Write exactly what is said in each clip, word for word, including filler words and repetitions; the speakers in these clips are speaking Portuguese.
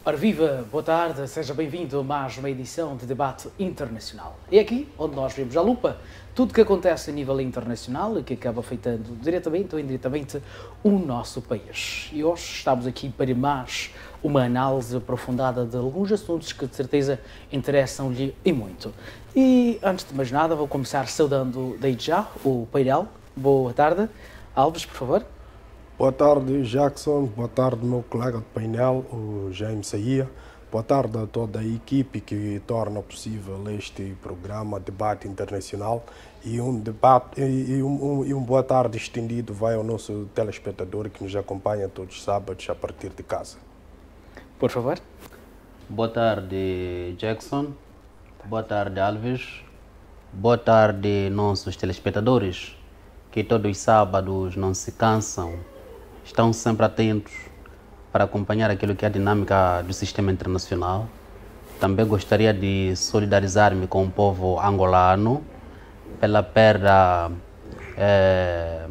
Ora viva, boa tarde, seja bem-vindo a mais uma edição de Debate Internacional. É aqui onde nós vemos à lupa tudo o que acontece a nível internacional e que acaba afetando diretamente ou indiretamente o nosso país. E hoje estamos aqui para mais uma análise aprofundada de alguns assuntos que de certeza interessam-lhe e muito. E antes de mais nada vou começar saudando desde já o painel. Boa tarde. Alves, por favor. Boa tarde, Jackson. Boa tarde, meu colega de painel, o Jaime Saia. Boa tarde a toda a equipe que torna possível este programa Debate Internacional. E um, debate, e um, um, e um boa tarde estendido vai ao nosso telespectador que nos acompanha todos os sábados a partir de casa. Por favor. Boa tarde, Jackson. Boa tarde, Alves. Boa tarde, nossos telespectadores, que todos os sábados não se cansam, estão sempre atentos para acompanhar aquilo que é a dinâmica do sistema internacional. Também gostaria de solidarizar-me com o povo angolano pela perda eh,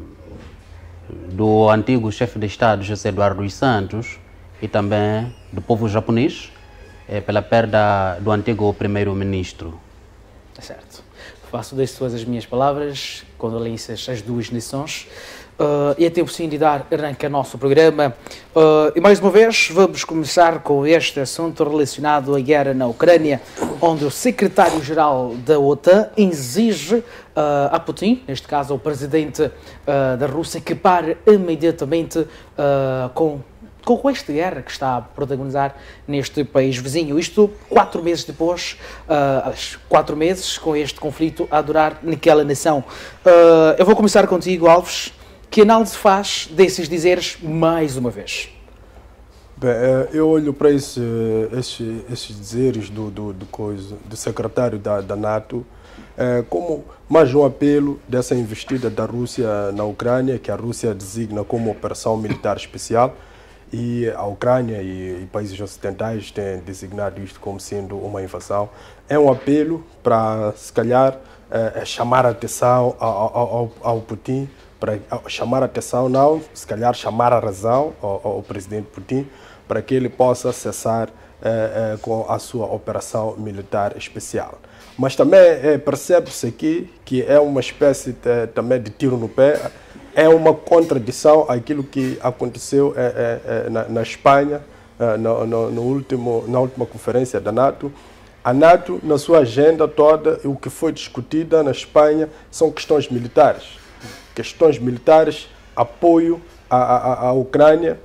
do antigo chefe de Estado, José Eduardo dos Santos, e também do povo japonês eh, pela perda do antigo primeiro-ministro. É certo. Faço das suas as minhas palavras, condolências às duas nações. Uh, e é tempo sim de dar arranque ao nosso programa. Uh, e mais uma vez vamos começar com este assunto relacionado à guerra na Ucrânia, onde o secretário-geral da OTAN exige uh, a Putin, neste caso o presidente uh, da Rússia, que pare imediatamente uh, com com esta guerra que está a protagonizar neste país vizinho. Isto quatro meses depois, uh, quatro meses com este conflito a durar naquela nação. Uh, eu vou começar contigo, Alves. Que análise faz desses dizeres mais uma vez? Bem, eu olho para esse, esse, esses dizeres do, do, do, coisa, do secretário da, da NATO é, como mais um apelo dessa investida da Rússia na Ucrânia, que a Rússia designa como operação militar especial. E a Ucrânia e, e países ocidentais têm designado isto como sendo uma invasão. É um apelo para, se calhar, é, chamar a atenção ao, ao, ao Putin, para chamar a atenção, não, se calhar chamar a razão ao, ao presidente Putin, para que ele possa cessar é, é, com a sua operação militar especial. Mas também é, percebe-se aqui que é uma espécie de, também de tiro no pé. É uma contradição àquilo que aconteceu é, é, é, na, na Espanha, é, no, no, no último, na última conferência da NATO. A NATO, na sua agenda toda, o que foi discutida na Espanha são questões militares. Questões militares, apoio à, à, à Ucrânia,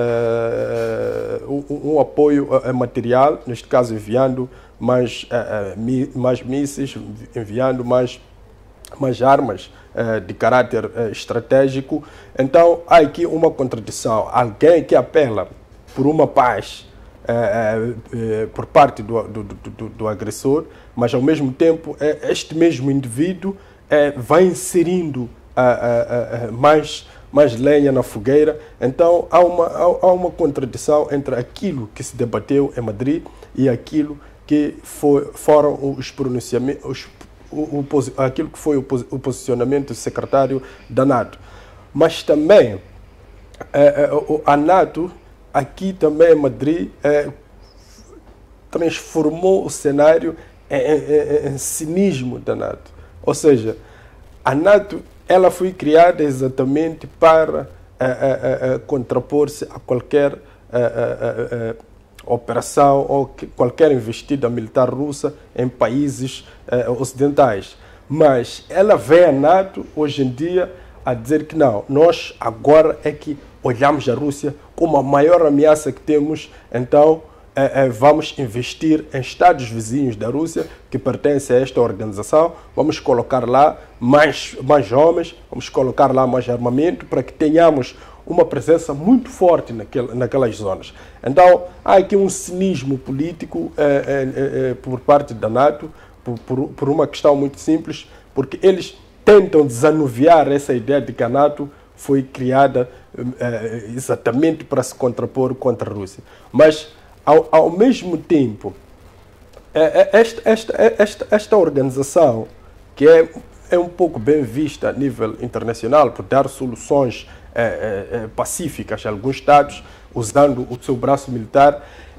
é, um, um apoio material, neste caso enviando mais, é, mais mísseis, enviando mais, mais armas de caráter estratégico. Então há aqui uma contradição. Alguém que apela por uma paz é, é, por parte do, do, do, do agressor, mas ao mesmo tempo é, este mesmo indivíduo é, vai inserindo é, é, é, mais, mais lenha na fogueira. Então há uma, há, há uma contradição entre aquilo que se debateu em Madrid e aquilo que foi, foram os pronunciamentos, os O, o, aquilo que foi o, o posicionamento do secretário da NATO. Mas também é, é, a NATO, aqui também em Madrid, é, transformou o cenário em, em, em cinismo da NATO. Ou seja, a NATO ela foi criada exatamente para é, é, é, contrapor-se a qualquer é, é, é, operação ou que, qualquer investida militar russa em países eh, ocidentais. Mas ela vê a NATO hoje em dia a dizer que não, nós agora é que olhamos a Rússia como a maior ameaça que temos, então eh, eh, vamos investir em estados vizinhos da Rússia que pertencem a esta organização, vamos colocar lá mais, mais homens, vamos colocar lá mais armamento para que tenhamos uma presença muito forte naquel, naquelas zonas. Então, há aqui um cinismo político é, é, é, por parte da NATO, por, por, por uma questão muito simples, porque eles tentam desanuviar essa ideia de que a NATO foi criada é, exatamente para se contrapor contra a Rússia. Mas, ao, ao mesmo tempo, é, é, esta, esta, esta, esta organização, que é, é um pouco bem vista a nível internacional por dar soluções É, é, pacíficas a alguns estados, usando o seu braço militar,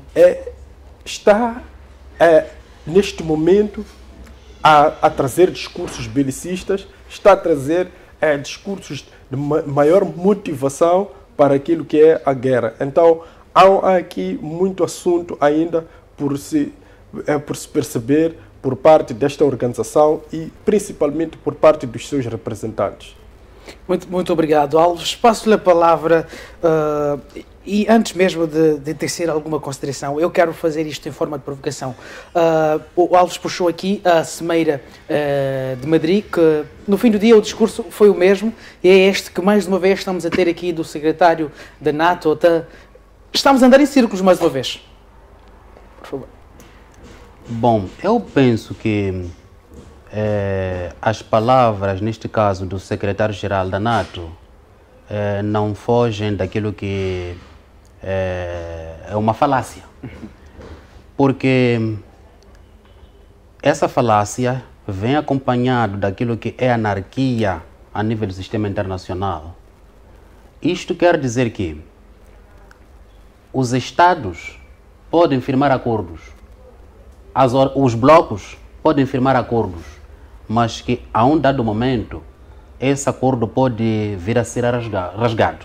é, está, é, neste momento, a, a trazer discursos belicistas, está a trazer é, discursos de ma maior motivação para aquilo que é a guerra. Então, há aqui muito assunto ainda por se, é, por se perceber por parte desta organização e principalmente por parte dos seus representantes. Muito, muito obrigado, Alves. Passo-lhe a palavra uh, e antes mesmo de, de tecer alguma consideração, eu quero fazer isto em forma de provocação. Uh, o Alves puxou aqui a Cimeira uh, de Madrid, que no fim do dia o discurso foi o mesmo, e é este que mais uma vez estamos a ter aqui do secretário da NATO. Tá, estamos a andar em círculos mais uma vez. Por favor. Bom, eu penso que Eh, as palavras, neste caso, do secretário-geral da NATO, eh, não fogem daquilo que eh, é uma falácia. Porque essa falácia vem acompanhado daquilo que é anarquia a nível do sistema internacional. Isto quer dizer que os Estados podem firmar acordos, as, os blocos podem firmar acordos, mas que a um dado momento esse acordo pode vir a ser rasgado.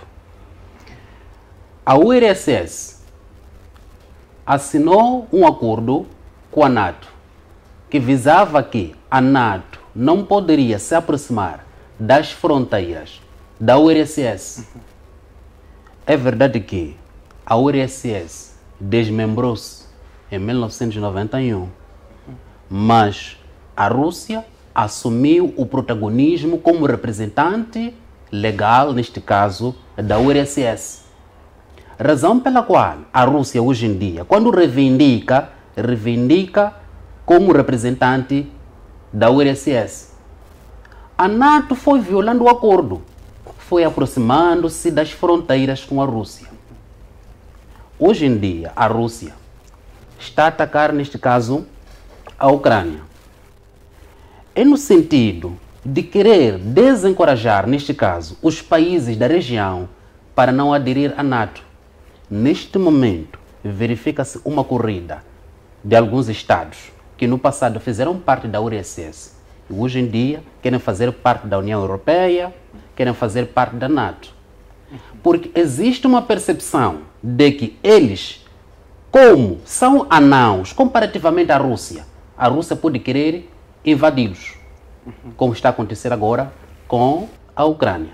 A U R S S assinou um acordo com a NATO que visava que a NATO não poderia se aproximar das fronteiras da U R S S. É verdade que a U R S S desmembrou-se em mil novecentos e noventa e um, mas a Rússia assumiu o protagonismo como representante legal, neste caso, da U R S S. Razão pela qual a Rússia hoje em dia, quando reivindica, reivindica como representante da U R S S. A NATO foi violando o acordo, foi aproximando-se das fronteiras com a Rússia. Hoje em dia, a Rússia está a atacar, neste caso, a Ucrânia. É no sentido de querer desencorajar, neste caso, os países da região para não aderir à NATO. Neste momento, verifica-se uma corrida de alguns estados que no passado fizeram parte da U R S S e hoje em dia querem fazer parte da União Europeia, querem fazer parte da NATO. Porque existe uma percepção de que eles, como são anãos comparativamente à Rússia, a Rússia pode querer invadidos, como está a acontecer agora com a Ucrânia.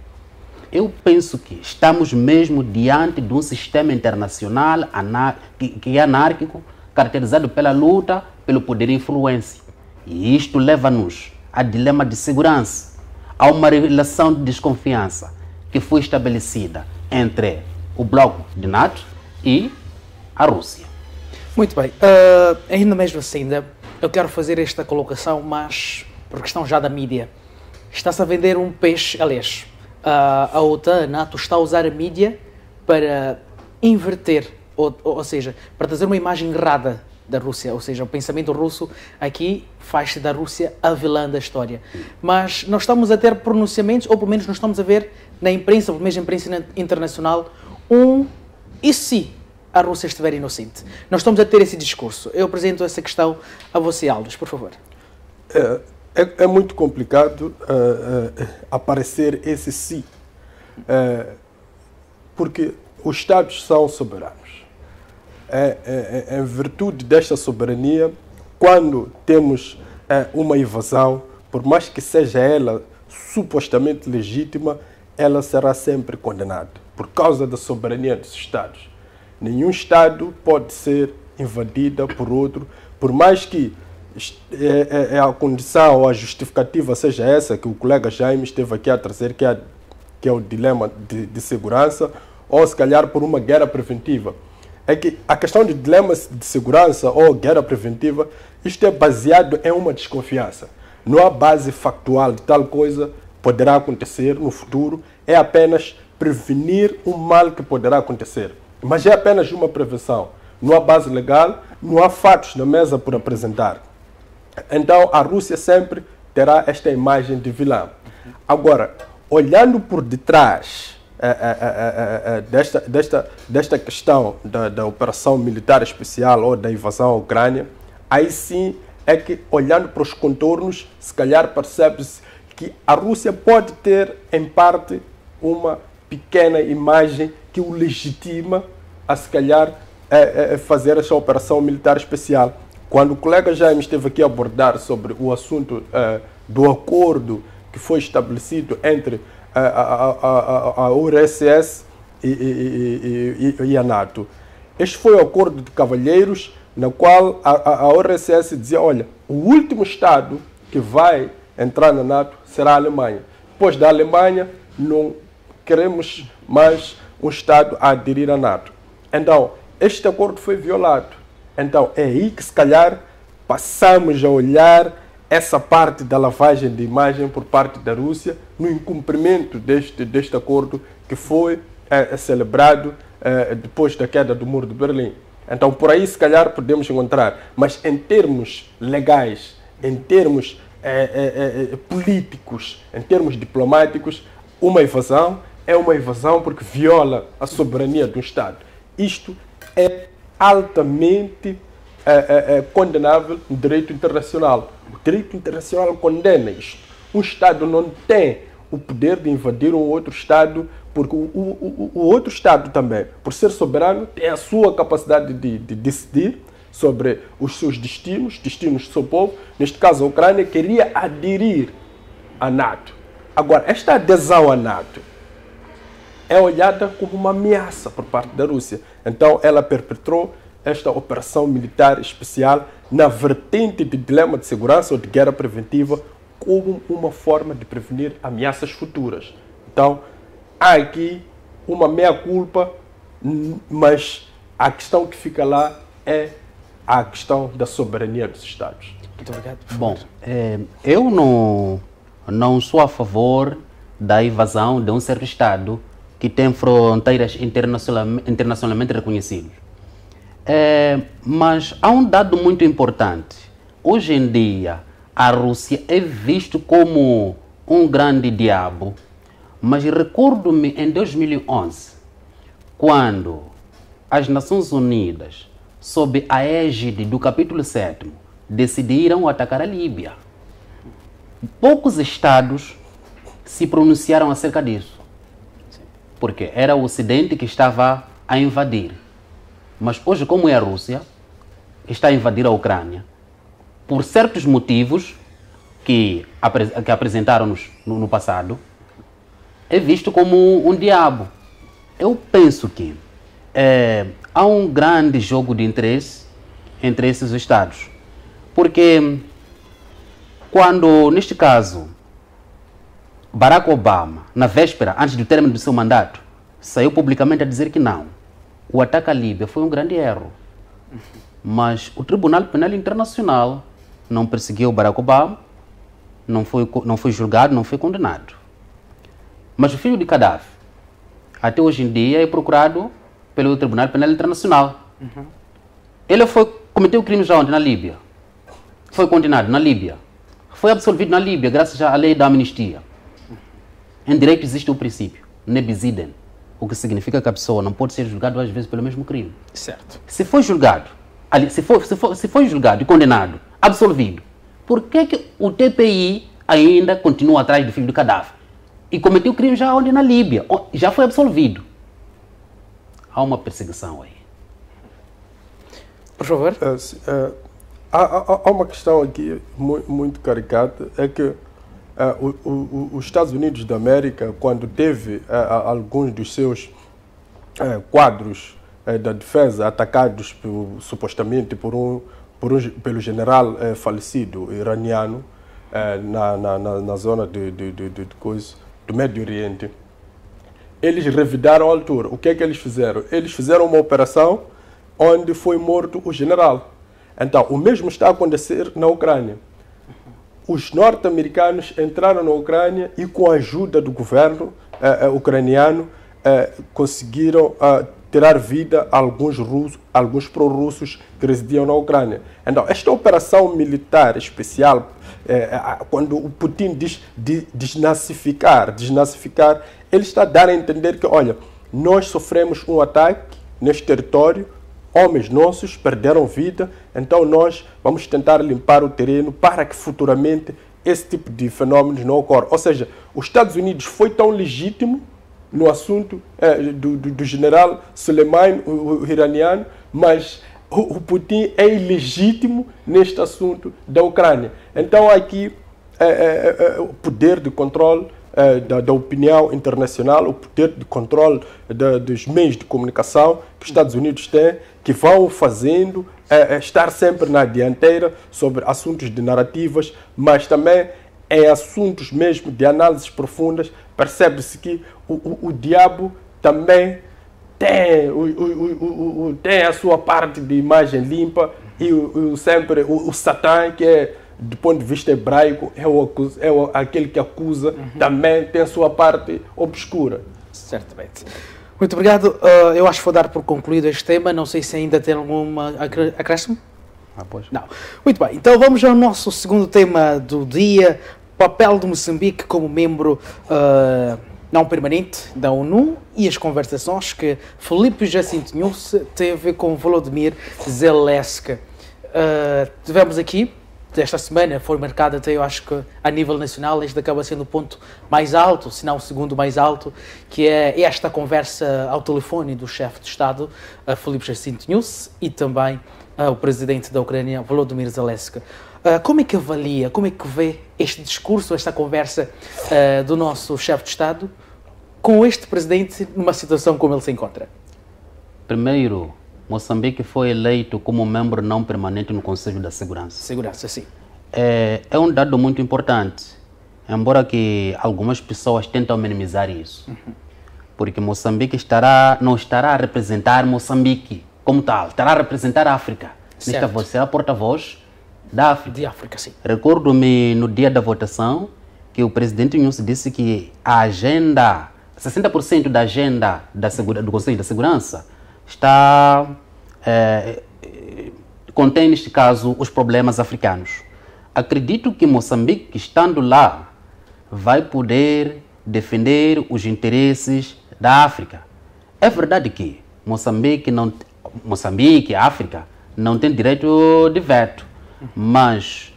Eu penso que estamos mesmo diante de um sistema internacional que é anárquico, caracterizado pela luta pelo poder e influência. E isto leva-nos a dilema de segurança, a uma relação de desconfiança que foi estabelecida entre o bloco de NATO e a Rússia. Muito bem. Uh, ainda mesmo assim, ainda eu quero fazer esta colocação, mas por questão já da mídia. Está-se a vender um peixe, aliás, uh, a OTAN, a NATO, está a usar a mídia para inverter, ou, ou seja, para trazer uma imagem errada da Rússia, ou seja, o pensamento russo aqui faz-se da Rússia a vilã da história. Mas nós estamos a ter pronunciamentos, ou pelo menos nós estamos a ver na imprensa, pelo menos na imprensa internacional, um e se a Rússia estiver inocente. Nós estamos a ter esse discurso. Eu apresento essa questão a você, Alves, por favor. É, é, é muito complicado uh, uh, aparecer esse sim, uh, porque os Estados são soberanos. É, é, é, em virtude desta soberania, quando temos é, uma invasão, por mais que seja ela supostamente legítima, ela será sempre condenada, por causa da soberania dos Estados. Nenhum Estado pode ser invadido por outro, por mais que é, é, é a condição ou a justificativa seja essa que o colega Jaime esteve aqui a trazer, que é, que é o dilema de, de segurança, ou se calhar por uma guerra preventiva. É que a questão de dilemas de segurança ou guerra preventiva, isto é baseado em uma desconfiança. Não há base factual de tal coisa poderá acontecer no futuro, é apenas prevenir o mal que poderá acontecer. Mas é apenas uma prevenção. Não há base legal, não há fatos na mesa por apresentar. Então a Rússia sempre terá esta imagem de vilã. Agora, olhando por detrás é, é, é, é, desta, desta, desta questão da, da operação militar especial ou da invasão à Ucrânia, aí sim é que, olhando para os contornos, se calhar percebe-se que a Rússia pode ter, em parte, uma pequena imagem que o legitima a, se calhar, é, é, fazer essa operação militar especial. Quando o colega Jaime esteve aqui a abordar sobre o assunto é, do acordo que foi estabelecido entre a, a, a, a U R S S e, e, e, e a NATO, este foi o acordo de cavalheiros, na qual a, a, a U R S S dizia, olha, o último Estado que vai entrar na NATO será a Alemanha. Depois da Alemanha, não queremos mais um Estado a aderir à NATO. Então, este acordo foi violado. Então, é aí que, se calhar, passamos a olhar essa parte da lavagem de imagem por parte da Rússia no incumprimento deste, deste acordo que foi é, celebrado é, depois da queda do Muro de Berlim. Então, por aí, se calhar, podemos encontrar. Mas, em termos legais, em termos é, é, é, políticos, em termos diplomáticos, uma invasão é uma invasão porque viola a soberania do Estado. Isto é altamente é, é, é, condenável no direito internacional. O direito internacional condena isto. Um Estado não tem o poder de invadir um outro Estado, porque o, o, o outro Estado também, por ser soberano, tem a sua capacidade de, de decidir sobre os seus destinos, destinos do seu povo. Neste caso, a Ucrânia queria aderir à NATO. Agora, esta adesão à NATO é olhada como uma ameaça por parte da Rússia. Então, ela perpetrou esta operação militar especial na vertente de dilema de segurança ou de guerra preventiva como uma forma de prevenir ameaças futuras. Então, há aqui uma meia-culpa, mas a questão que fica lá é a questão da soberania dos Estados. Muito obrigado. Bom, é, eu não, não sou a favor da invasão de um certo Estado que tem fronteiras internacionalmente, internacionalmente reconhecidas. É, mas há um dado muito importante. Hoje em dia, a Rússia é vista como um grande diabo. Mas recordo-me em dois mil e onze, quando as Nações Unidas, sob a égide do capítulo sétimo, decidiram atacar a Líbia. Poucos estados se pronunciaram acerca disso. Porque era o Ocidente que estava a invadir. Mas hoje, como é a Rússia, está a invadir a Ucrânia, por certos motivos que, que apresentaram-nos no, no passado, é visto como um diabo. Eu penso que é, há um grande jogo de interesse entre esses estados. Porque quando, neste caso, Barack Obama, na véspera, antes do término do seu mandato, saiu publicamente a dizer que não, o ataque à Líbia foi um grande erro. Mas o Tribunal Penal Internacional não perseguiu Barack Obama, não foi, não foi julgado, não foi condenado. Mas o filho de Gaddafi, até hoje em dia, é procurado pelo Tribunal Penal Internacional. Uhum. Ele foi, cometeu crimes já onde? Na Líbia. Foi condenado na Líbia. Foi absolvido na Líbia, graças à lei da amnistia. Em direito existe o princípio, ne bis idem, o que significa que a pessoa não pode ser julgada duas vezes pelo mesmo crime. Certo. Se foi julgado, ali, se, for, se, for, se foi julgado e condenado, absolvido, por que, que o T P I ainda continua atrás do filho do Gaddafi? E cometeu crime já onde? Na Líbia, já foi absolvido. Há uma perseguição aí. Por favor. Uh, uh, há, há, há uma questão aqui muito, muito caricata, é que Uh, o, o, os Estados Unidos da América, quando teve uh, alguns dos seus uh, quadros uh, da defesa atacados por, supostamente por um, por um, pelo general uh, falecido iraniano uh, na, na, na, na zona de, de, de, de, de coisa, do Médio Oriente, eles revidaram a altura. O que é que eles fizeram? Eles fizeram uma operação onde foi morto o general. Então, o mesmo está a acontecer na Ucrânia. Os norte-americanos entraram na Ucrânia e, com a ajuda do governo uh, uh, ucraniano, uh, conseguiram uh, tirar vida a alguns russos, alguns pró-russos que residiam na Ucrânia. Então, esta operação militar especial, é, quando o Putin diz de, desnazificar, desnazificar, ele está a dar a entender que, olha, nós sofremos um ataque neste território, homens nossos perderam vida, então nós vamos tentar limpar o terreno para que futuramente esse tipo de fenômenos não ocorra. Ou seja, os Estados Unidos foi tão legítimo no assunto é, do, do, do general Soleimani, o, o iraniano, mas o, o Putin é ilegítimo neste assunto da Ucrânia. Então aqui é, é, é, o poder de controle é, da, da opinião internacional, o poder de controle da, dos meios de comunicação que os Estados Unidos têm, que vão fazendo é, é, estar sempre na dianteira sobre assuntos de narrativas, mas também em assuntos mesmo de análises profundas. Percebe-se que o, o, o diabo também tem, o, o, o, tem a sua parte de imagem limpa e o, o sempre o, o Satã, que é, do ponto de vista hebraico, é, o, é o, aquele que acusa, uhum. também tem a sua parte obscura. Certamente. Muito obrigado. Uh, eu acho que vou dar por concluído este tema. Não sei se ainda tem alguma acréscimo. Ah, pois. Não. Muito bem. Então vamos ao nosso segundo tema do dia. Papel de Moçambique como membro uh, não permanente da ONU e as conversações que Filipe Jacinto Nunes teve com Volodymyr Zelensky. Uh, tivemos aqui, esta semana foi marcada até, eu acho que a nível nacional, este acaba sendo o ponto mais alto, se não o segundo mais alto, que é esta conversa ao telefone do chefe de Estado, uh, Filipe Jacinto Nunes, e também uh, o presidente da Ucrânia, Volodymyr Zelensky. Uh, como é que avalia, como é que vê este discurso, esta conversa uh, do nosso chefe de Estado com este presidente numa situação como ele se encontra? Primeiro, Moçambique foi eleito como membro não permanente no Conselho da Segurança. Segurança, sim. É, é um dado muito importante, embora que algumas pessoas tentam minimizar isso. Uhum. Porque Moçambique estará, não estará a representar Moçambique como tal, estará a representar a África. Nesta voz será porta-voz da África. De África, sim. Recordo-me no dia da votação que o presidente Nunes disse que a agenda, sessenta por cento da agenda da segura, do Conselho da Segurança está, é, contém neste caso os problemas africanos. Acredito que Moçambique, estando lá, vai poder defender os interesses da África. É verdade que Moçambique, não, Moçambique, África, não tem direito de veto. Mas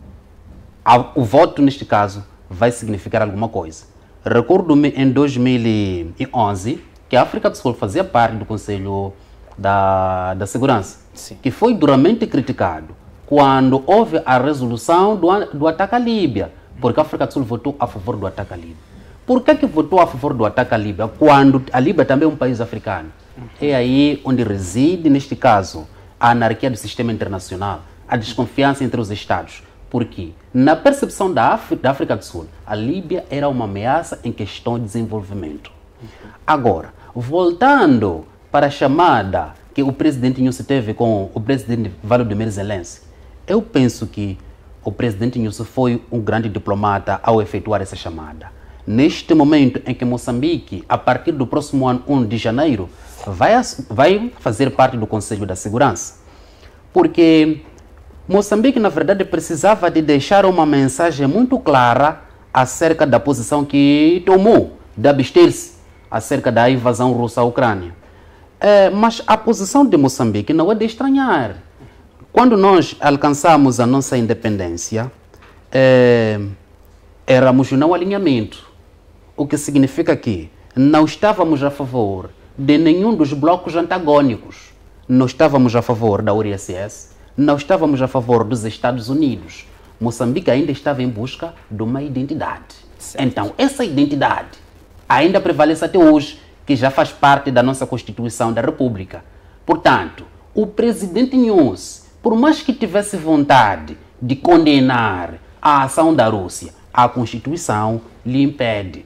a, o voto, neste caso, vai significar alguma coisa. Recordo-me em dois mil e onze que a África do Sul fazia parte do Conselho da, da Segurança, sim, que foi duramente criticado quando houve a resolução do, do ataque à Líbia, porque a África do Sul votou a favor do ataque à Líbia. Por que que votou a favor do ataque à Líbia, quando a Líbia também é um país africano? É aí onde reside, neste caso, a anarquia do sistema internacional, a desconfiança entre os Estados. Porque, na percepção da, África, da África do Sul, a Líbia era uma ameaça em questão de desenvolvimento. Agora, voltando para a chamada que o presidente Nunes teve com o presidente Volodymyr Zelensky, eu penso que o presidente Nunes foi um grande diplomata ao efetuar essa chamada. Neste momento em que Moçambique, a partir do próximo ano, primeiro de janeiro, vai, vai fazer parte do Conselho da Segurança. Porque Moçambique, na verdade, precisava de deixar uma mensagem muito clara acerca da posição que tomou, de abster-se acerca da invasão russa à Ucrânia. É, mas a posição de Moçambique não é de estranhar. Quando nós alcançamos a nossa independência, é, éramos no alinhamento, o que significa que não estávamos a favor de nenhum dos blocos antagônicos. Não estávamos a favor da U R S S, não estávamos a favor dos Estados Unidos. Moçambique ainda estava em busca de uma identidade. Certo. Então, essa identidade ainda prevalece até hoje, que já faz parte da nossa Constituição da República. Portanto, o presidente Nunes, por mais que tivesse vontade de condenar a ação da Rússia, a Constituição lhe impede.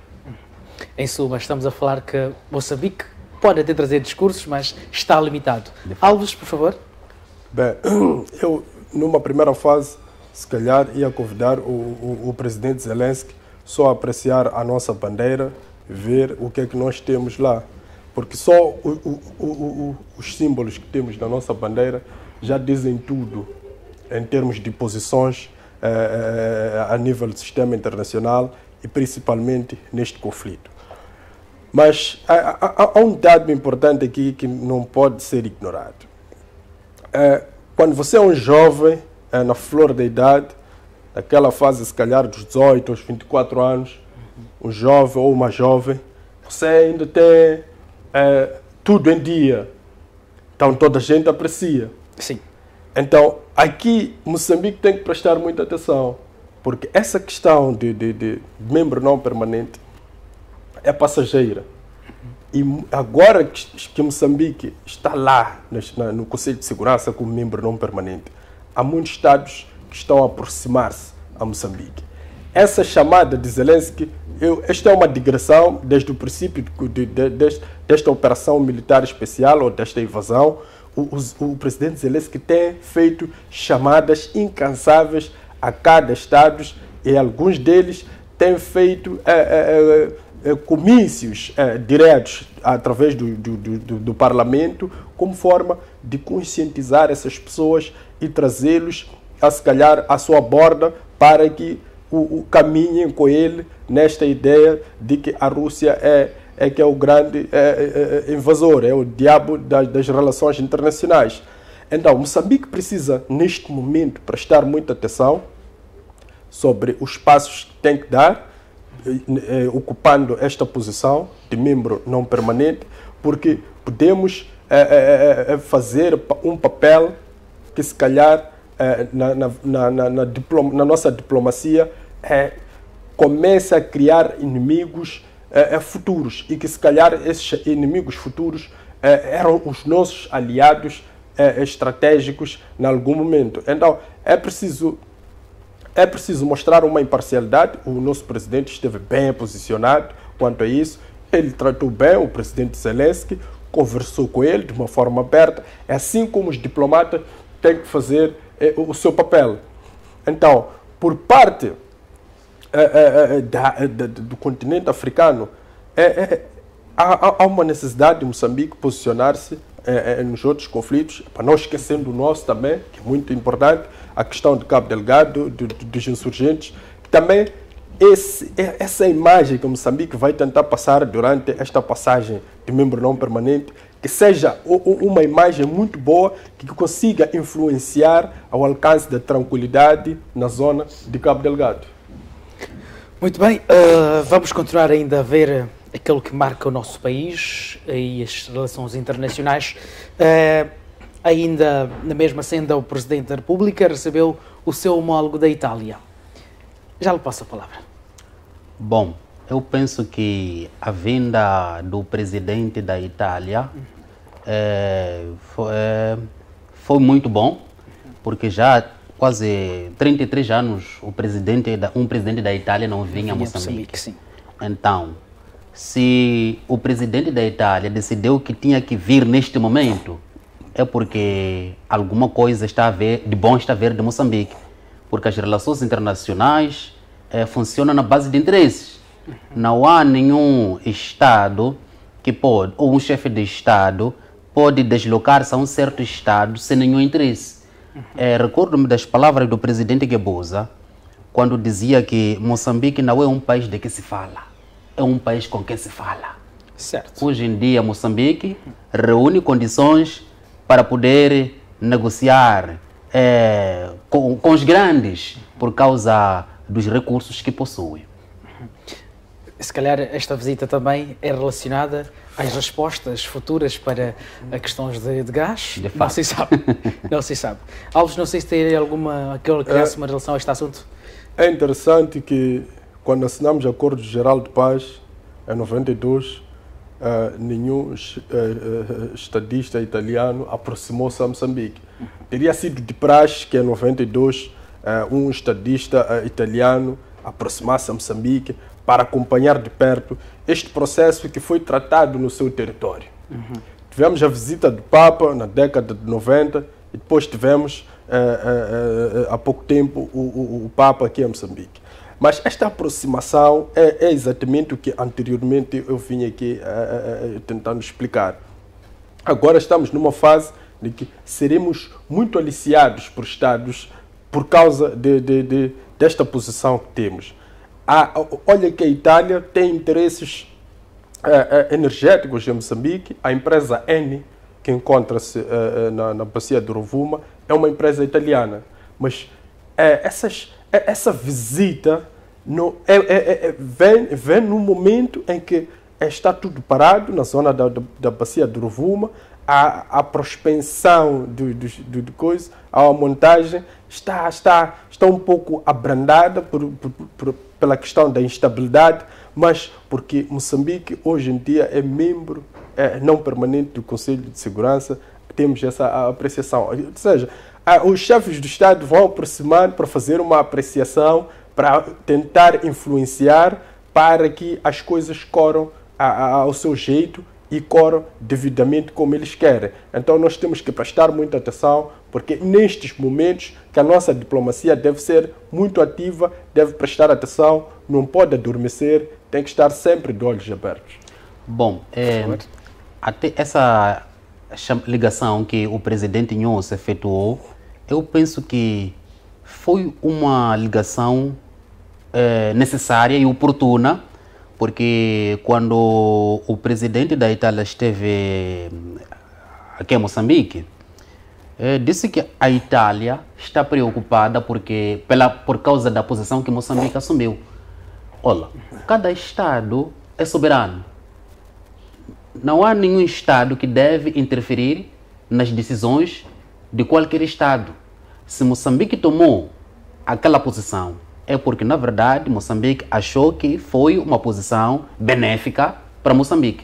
Em suma, estamos a falar que Moçambique pode até trazer discursos, mas está limitado. Alves, por favor. Bem, eu, numa primeira fase, se calhar, ia convidar o, o, o presidente Zelensky só a apreciar a nossa bandeira, ver o que é que nós temos lá. porque só o, o, o, o, os símbolos que temos na nossa bandeira já dizem tudo em termos de posições eh, a nível do sistema internacional e principalmente neste conflito. Mas há, há, há um dado importante aqui que não pode ser ignorado. É, quando você é um jovem, é, na flor da idade, naquela fase, se calhar, dos dezoito aos vinte e quatro anos, um jovem ou uma jovem, você ainda tem é, tudo em dia. Então, toda a gente aprecia. Sim. Então, aqui, Moçambique tem que prestar muita atenção, porque essa questão de, de, de membro não permanente é passageira. E agora que, que Moçambique está lá no, no Conselho de Segurança como membro não permanente, há muitos Estados que estão a aproximar-se a Moçambique. Essa chamada de Zelensky, eu, esta é uma digressão desde o princípio de, de, de, desta operação militar especial ou desta invasão. O, o, o presidente Zelensky tem feito chamadas incansáveis a cada Estado e alguns deles têm feito é, é, é, comícios é, diretos através do, do, do, do Parlamento como forma de conscientizar essas pessoas e trazê-los, a se calhar, à sua borda para que o, o caminhem com ele nesta ideia de que a Rússia é, é que é o grande é, é, é invasor, é o diabo das, das relações internacionais. Então, Moçambique precisa, neste momento, prestar muita atenção sobre os passos que tem que dar, eh, ocupando esta posição de membro não permanente, porque podemos eh, eh, fazer um papel que, se calhar, eh, na, na, na, na, diploma, na nossa diplomacia, eh, comece a criar inimigos eh, futuros, e que, se calhar, esses inimigos futuros eh, eram os nossos aliados eh, estratégicos em algum momento. Então, é preciso É preciso mostrar uma imparcialidade. O nosso presidente esteve bem posicionado quanto a isso. Ele tratou bem o presidente Zelensky, conversou com ele de uma forma aberta. É assim como os diplomatas têm que fazer eh, o seu papel. Então, por parte eh, eh, da, da, do continente africano, eh, eh, há, há uma necessidade de Moçambique posicionar-se eh, eh, nos outros conflitos, para não esquecendo o nosso também, que é muito importante, a questão de Cabo Delgado, do, do, dos insurgentes. Também esse, essa imagem que Moçambique vai tentar passar durante esta passagem de membro não permanente, que seja uma imagem muito boa, que consiga influenciar ao alcance da tranquilidade na zona de Cabo Delgado. Muito bem, uh, vamos continuar ainda a ver aquilo que marca o nosso país e as relações internacionais. Uh, Ainda na mesma senda, o Presidente da República recebeu o seu homólogo da Itália. Já lhe passo a palavra. Bom, eu penso que a vinda do Presidente da Itália é, foi, é, foi muito bom, porque já quase trinta e três anos o presidente da, um Presidente da Itália não vinha a Moçambique. Moçambique sim. Então, se o Presidente da Itália decidiu que tinha que vir neste momento, é porque alguma coisa está a ver, de bom está a ver de Moçambique. Porque as relações internacionais eh, funcionam na base de interesses. Uhum. Não há nenhum Estado que pode, ou um chefe de Estado, pode deslocar-se a um certo Estado sem nenhum interesse. Uhum. Eh, recordo-me das palavras do presidente Guebuza, quando dizia que Moçambique não é um país de que se fala, é um país com quem se fala. Certo. Hoje em dia, Moçambique reúne condições para poder negociar é, com, com os grandes por causa dos recursos que possui. Se calhar esta visita também é relacionada às respostas futuras para a questões de, de gás? De fato. Não se sabe. Não se sabe. Alves, não sei se tem alguma, aquele que é, uma relação a este assunto. É interessante que quando assinamos o Acordo Geral de Paz, em noventa e dois, Uh, nenhum uh, uh, estadista italiano aproximou-se a Moçambique. Teria sido de praxe que em noventa e dois uh, um estadista uh, italiano aproximasse a Moçambique para acompanhar de perto este processo que foi tratado no seu território. Uhum. Tivemos a visita do Papa na década de noventa e depois tivemos uh, uh, uh, há pouco tempo o, o, o Papa aqui em Moçambique. Mas esta aproximação é, é exatamente o que anteriormente eu vim aqui uh, uh, tentando explicar. Agora estamos numa fase de que seremos muito aliciados por Estados por causa de, de, de, desta posição que temos. A, olha que a Itália tem interesses uh, uh, energéticos em Moçambique. A empresa Eni, que encontra-se uh, na, na bacia do Rovuma, é uma empresa italiana. Mas uh, essas, uh, essa visita no, é, é, é, vem, vem num momento em que está tudo parado na zona da, da, da bacia do Rovuma. A, a prospensão do, do, do, do coisa, a montagem está, está, está um pouco abrandada por, por, por, pela questão da instabilidade, mas porque Moçambique hoje em dia é membro é, não permanente do Conselho de Segurança, temos essa apreciação. Ou seja, a, os chefes do Estado vão aproximar para fazer uma apreciação, para tentar influenciar para que as coisas corram a, a, ao seu jeito e corram devidamente como eles querem. Então nós temos que prestar muita atenção, porque nestes momentos que a nossa diplomacia deve ser muito ativa, deve prestar atenção, não pode adormecer, tem que estar sempre de olhos abertos. Bom, é, até essa ligação que o presidente Nhonse efetuou, eu penso que foi uma ligação é, necessária e oportuna, porque quando o presidente da Itália esteve aqui em Moçambique, eh, disse que a Itália está preocupada porque, pela, por causa da posição que Moçambique assumiu. Olha, cada Estado é soberano. Não há nenhum Estado que deve interferir nas decisões de qualquer Estado. Se Moçambique tomou aquela posição, é porque, na verdade, Moçambique achou que foi uma posição benéfica para Moçambique.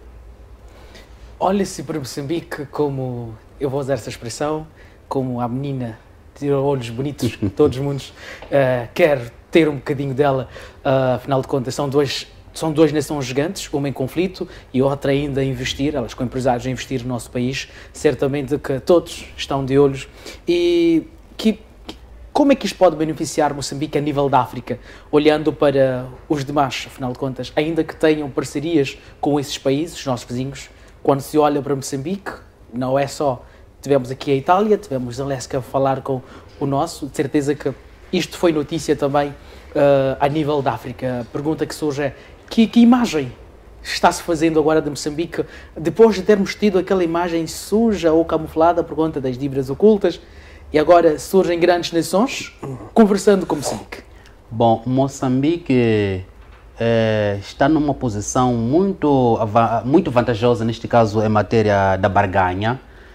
Olha-se para Moçambique como, eu vou usar essa expressão, como a menina de olhos bonitos que todos os mundos uh, quer ter um bocadinho dela. Uh, afinal de contas, são dois, são duas nações gigantes, uma em conflito e outra ainda a investir, elas com empresários a investir no nosso país. Certamente que todos estão de olhos. E que como é que isto pode beneficiar Moçambique a nível da África, olhando para os demais, afinal de contas, ainda que tenham parcerias com esses países, os nossos vizinhos, quando se olha para Moçambique, não é só, tivemos aqui a Itália, tivemos a Lesca a falar com o nosso, de certeza que isto foi notícia também uh, a nível da África. A pergunta que surge é, que, que imagem está-se fazendo agora de Moçambique, depois de termos tido aquela imagem suja ou camuflada por conta das dívidas ocultas, e agora surgem grandes nações conversando com Moçambique? Bom, Moçambique eh, está numa posição muito, muito vantajosa, neste caso em matéria da barganha.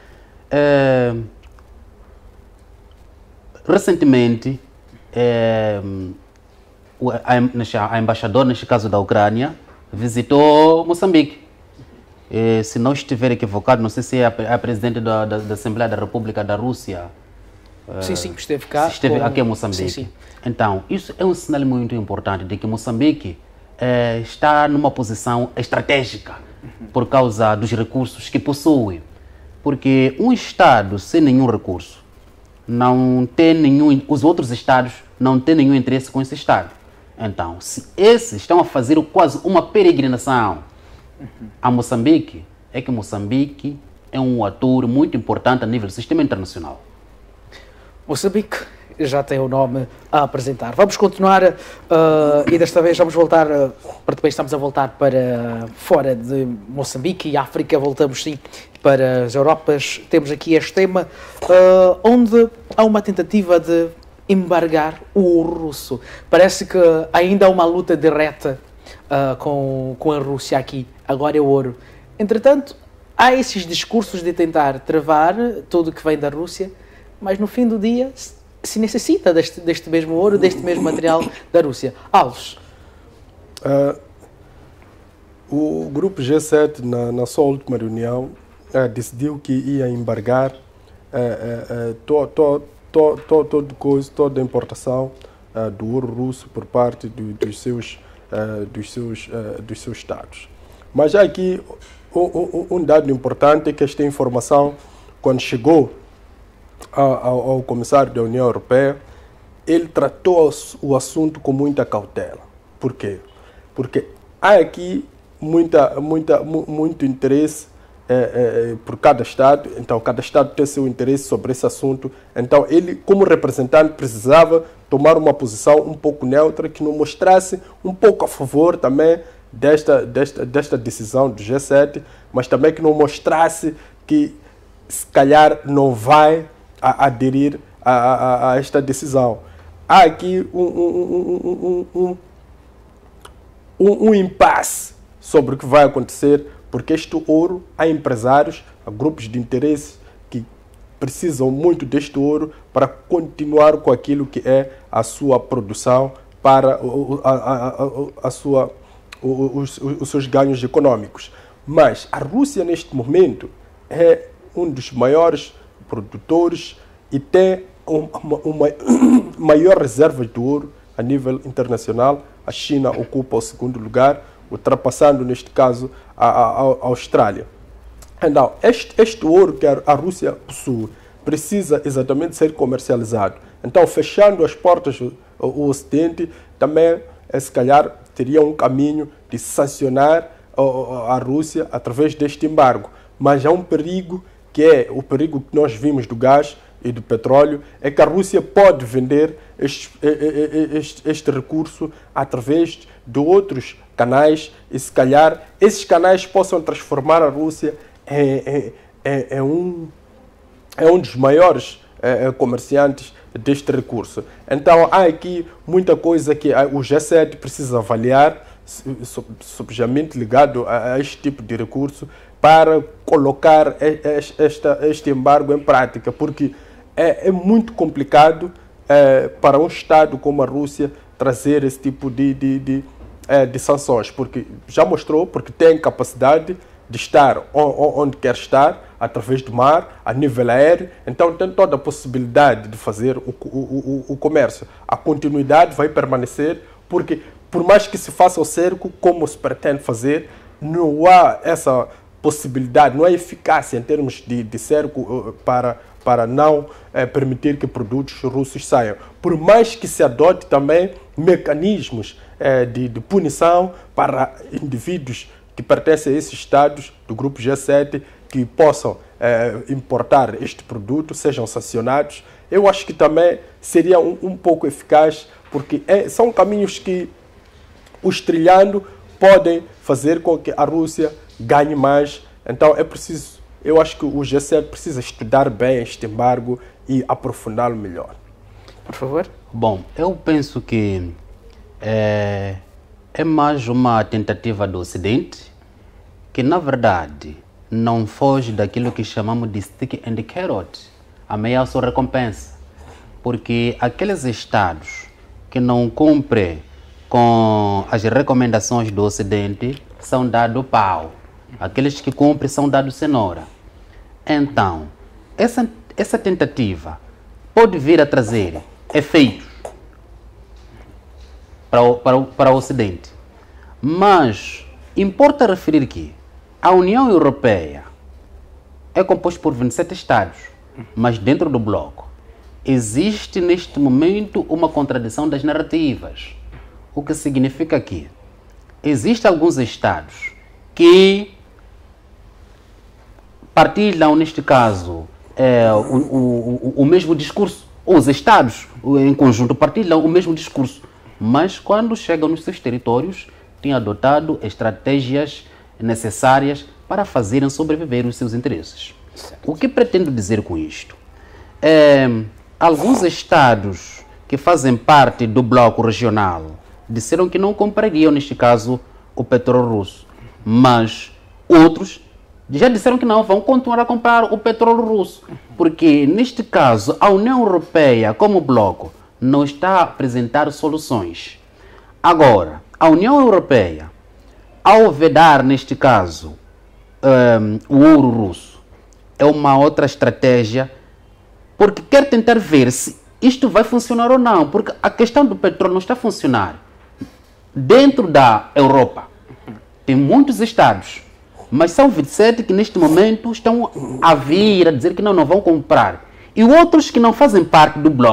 Eh, recentemente, eh, a, a embaixadora, neste caso da Ucrânia, visitou Moçambique. Eh, se não estiver equivocado, não sei se é a, a presidente da, da, da Assembleia da República da Rússia. Sim, sim, esteve cá. Esteve com... aqui em Moçambique. Sim, sim. Então, isso é um sinal muito importante de que Moçambique eh, está numa posição estratégica uhum. por causa dos recursos que possui. Porque um Estado sem nenhum recurso, não tem nenhum, os outros Estados não têm nenhum interesse com esse Estado. Então, se esses estão a fazer quase uma peregrinação uhum. a Moçambique, é que Moçambique é um ator muito importante a nível do sistema internacional. Moçambique já tem o nome a apresentar. Vamos continuar uh, e desta vez vamos voltar, uh, para depois estamos a voltar para fora de Moçambique e África, voltamos sim para as Europas. Temos aqui este tema uh, onde há uma tentativa de embargar o ouro russo. Parece que ainda há uma luta direta uh, com, com a Rússia aqui, agora é o ouro. Entretanto, há esses discursos de tentar travar tudo que vem da Rússia, mas no fim do dia se necessita deste, deste mesmo ouro, deste mesmo material da Rússia. Alves? Uh, o grupo G sete, na, na sua última reunião, uh, decidiu que ia embargar uh, uh, uh, to, to, to, to, to, coisa, toda a importação uh, do ouro russo por parte do, dos, seus, uh, dos, seus, uh, dos seus estados. Mas há aqui um, um, um dado importante, é que esta informação, quando chegou Ao, ao comissário da União Europeia, ele tratou o assunto com muita cautela. Por quê? Porque há aqui muita, muita, muito interesse é, é, por cada Estado, então cada Estado tem seu interesse sobre esse assunto. Então ele, como representante, precisava tomar uma posição um pouco neutra, que não mostrasse um pouco a favor também desta, desta, desta decisão do G sete, mas também que não mostrasse que se calhar não vai a, aderir a, a, a esta decisão. Há aqui um, um, um, um, um, um impasse sobre o que vai acontecer, porque este ouro, há empresários, há grupos de interesse que precisam muito deste ouro para continuar com aquilo que é a sua produção, para a, a, a, a sua, os, os seus ganhos econômicos. Mas a Rússia, neste momento, é um dos maiores produtores e tem uma, uma maior reserva de ouro a nível internacional. A China ocupa o segundo lugar, ultrapassando, neste caso, a, a, a Austrália. Então, este, este ouro que a, a Rússia possui precisa exatamente ser comercializado. Então, fechando as portas ao, ao Ocidente, também, é, se calhar, teria um caminho de sancionar a, a Rússia através deste embargo. Mas há um perigo, que é o perigo que nós vimos do gás e do petróleo, é que a Rússia pode vender este, este, este recurso através de outros canais e, se calhar, esses canais possam transformar a Rússia em, em, em, um, em um dos maiores eh, comerciantes deste recurso. Então, há aqui muita coisa que o G sete precisa avaliar, subsidiamente ligado a, a este tipo de recurso, para colocar esta, este embargo em prática, porque é, é muito complicado é, para um Estado como a Rússia trazer esse tipo de, de, de, é, de sanções, porque já mostrou, porque tem capacidade de estar onde quer estar, através do mar, a nível aéreo, então tem toda a possibilidade de fazer o, o, o, o comércio. A continuidade vai permanecer, porque por mais que se faça o cerco, como se pretende fazer, não há essa possibilidade, não há eficácia em termos de, de cerco para, para não é, permitir que produtos russos saiam. Por mais que se adote também mecanismos é, de, de punição para indivíduos que pertencem a esses estados do grupo G sete que possam é, importar este produto, sejam sancionados, eu acho que também seria um, um pouco eficaz, porque é, são caminhos que os trilhando podem fazer com que a Rússia ganhe mais. Então é preciso, eu acho que o G sete precisa estudar bem este embargo e aprofundá-lo melhor. Por favor. Bom, eu penso que é, é mais uma tentativa do Ocidente que, na verdade, não foge daquilo que chamamos de stick and carrot, ameaça ou recompensa. Porque aqueles estados que não cumprem com as recomendações do Ocidente são dados pau. Aqueles que cumprem são dados cenoura. Então, essa, essa tentativa pode vir a trazer efeitos para o, para o, para o Ocidente. Mas importa referir que a União Europeia é composta por vinte e sete estados, mas dentro do bloco existe neste momento uma contradição das narrativas. O que significa que existem alguns estados que partilham, neste caso, é, o, o, o mesmo discurso. Os estados, em conjunto, partilham o mesmo discurso. Mas, quando chegam nos seus territórios, têm adotado estratégias necessárias para fazerem sobreviver os seus interesses. Certo. O que pretendo dizer com isto? É, alguns estados que fazem parte do bloco regional disseram que não comprariam, neste caso, o petróleo russo. Mas outros já disseram que não, vão continuar a comprar o petróleo russo. Porque, neste caso, a União Europeia, como bloco, não está a apresentar soluções. Agora, a União Europeia, ao vedar, neste caso, um, o ouro russo, é uma outra estratégia, porque quer tentar ver se isto vai funcionar ou não. Porque a questão do petróleo não está a funcionar. Dentro da Europa, tem muitos estados, mas são vinte e sete que neste momento estão a vir a dizer que não, não vão comprar. E outros que não fazem parte do bloco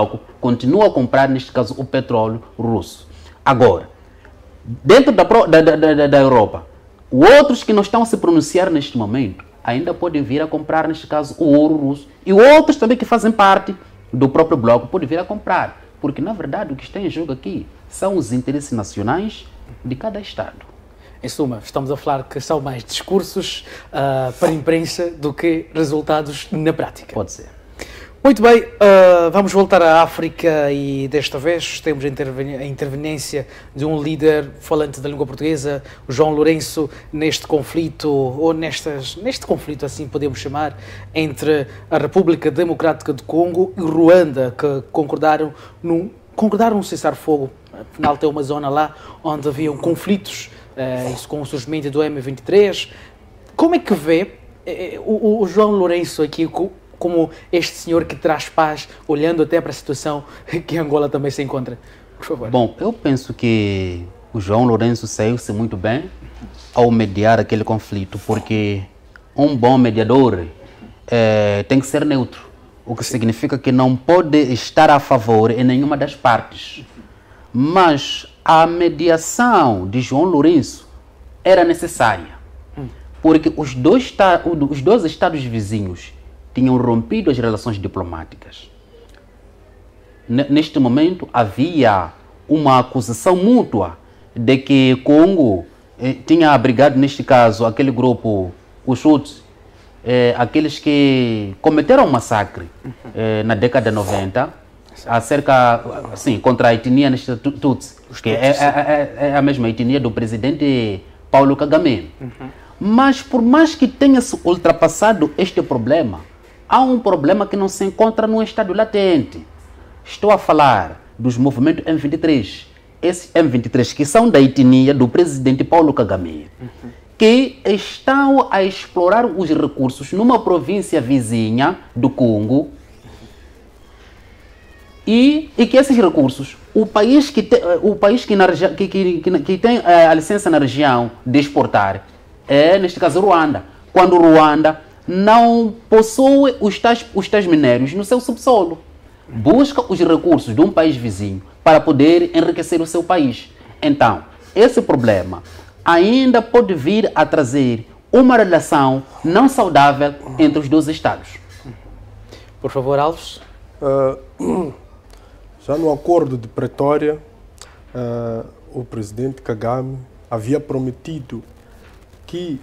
continua a comprar, neste caso, o petróleo russo. Agora, dentro da, da, da, da Europa, outros que não estão a se pronunciar neste momento ainda podem vir a comprar, neste caso, o ouro russo. E outros também que fazem parte do próprio bloco podem vir a comprar. Porque, na verdade, o que está em jogo aqui são os interesses nacionais de cada Estado. Em suma, estamos a falar que são mais discursos uh, para a imprensa do que resultados na prática. Pode ser. Muito bem, uh, vamos voltar à África e desta vez temos a, interven a interveniência de um líder falante da língua portuguesa, o João Lourenço, neste conflito, ou nestas, neste conflito, assim podemos chamar, entre a República Democrática do Congo e Ruanda, que concordaram num, concordaram num cessar-fogo. Afinal, tem uma zona lá onde haviam conflitos, uh, isso com o surgimento do M vinte e três. Como é que vê uh, o, o João Lourenço aqui, como este senhor que traz paz, olhando até para a situação que Angola também se encontra? Por favor. Bom, eu penso que o João Lourenço saiu-se muito bem ao mediar aquele conflito, porque um bom mediador é, tem que ser neutro, o que significa que não pode estar a favor em nenhuma das partes. Mas a mediação de João Lourenço era necessária, porque os dois, os dois estados vizinhos tinham rompido as relações diplomáticas. Neste momento, havia uma acusação mútua de que Congo eh, tinha abrigado, neste caso, aquele grupo, os Hutus, eh, aqueles que cometeram um massacre eh, na década de noventa, acerca, assim, contra a etnia neste Tutsi, que é, é, é a mesma etnia do presidente Paulo Kagame. Uhum. Mas, por mais que tenha se ultrapassado este problema, há um problema que não se encontra num estado latente. Estou a falar dos movimentos M vinte e três. Esses M vinte e três que são da etnia do presidente Paulo Kagame, uhum. que estão a explorar os recursos numa província vizinha do Congo, e, e que esses recursos, o país que, te, o país que, na, que, que, que, que tem a licença na região de exportar é, neste caso, Ruanda. Quando Ruanda não possui os tais, os tais minérios no seu subsolo. Busca os recursos de um país vizinho para poder enriquecer o seu país. Então, esse problema ainda pode vir a trazer uma relação não saudável entre os dois Estados. Por favor, Alves. Uh, já no acordo de Pretória, uh, o presidente Kagame havia prometido que...